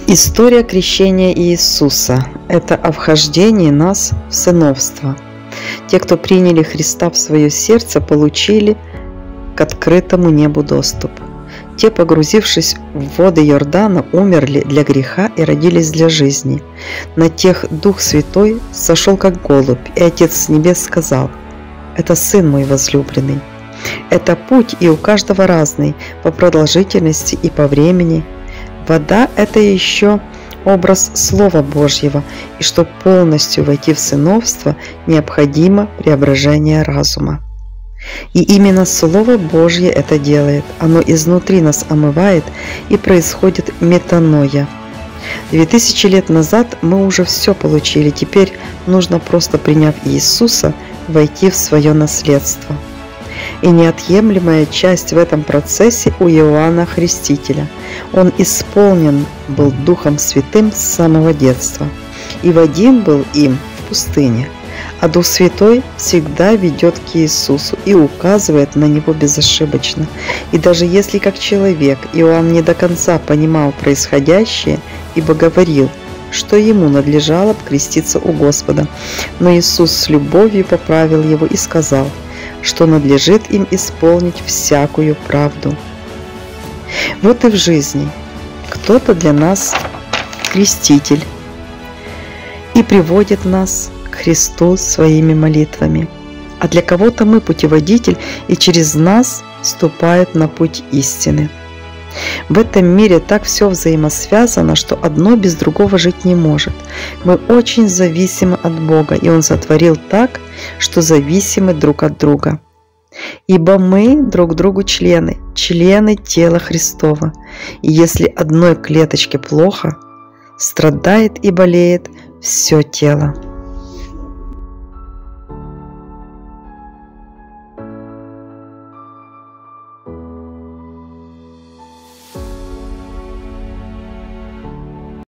История крещения Иисуса – это о вхождении нас в сыновство. Те, кто приняли Христа в свое сердце, получили к открытому небу доступ. Те, погрузившись в воды Иордана, умерли для греха и родились для жизни. На тех Дух Святой сошел как голубь, и Отец с небес сказал: «Это Сын мой возлюбленный». Это путь, и у каждого разный, по продолжительности и по времени. Вода – это еще образ Слова Божьего, и чтобы полностью войти в сыновство, необходимо преображение разума. И именно Слово Божье это делает. Оно изнутри нас омывает, и происходит метаноя. 2000 лет назад мы уже все получили, теперь нужно, просто приняв Иисуса, войти в свое наследство. И неотъемлемая часть в этом процессе у Иоанна Крестителя. Он исполнен был Духом Святым с самого детства, и водим был им в пустыне. А Дух Святой всегда ведет к Иисусу и указывает на Него безошибочно. И даже если как человек Иоанн не до конца понимал происходящее, ибо говорил, что ему надлежало креститься у Господа, но Иисус с любовью поправил его и сказал, что надлежит им исполнить всякую правду. Вот и в жизни кто-то для нас креститель и приводит нас к Христу своими молитвами, а для кого-то мы путеводитель, и через нас ступает на путь истины. В этом мире так все взаимосвязано, что одно без другого жить не может. Мы очень зависимы от Бога, и Он сотворил так, что зависимы друг от друга. Ибо мы друг другу члены тела Христова. И если одной клеточке плохо, страдает и болеет все тело.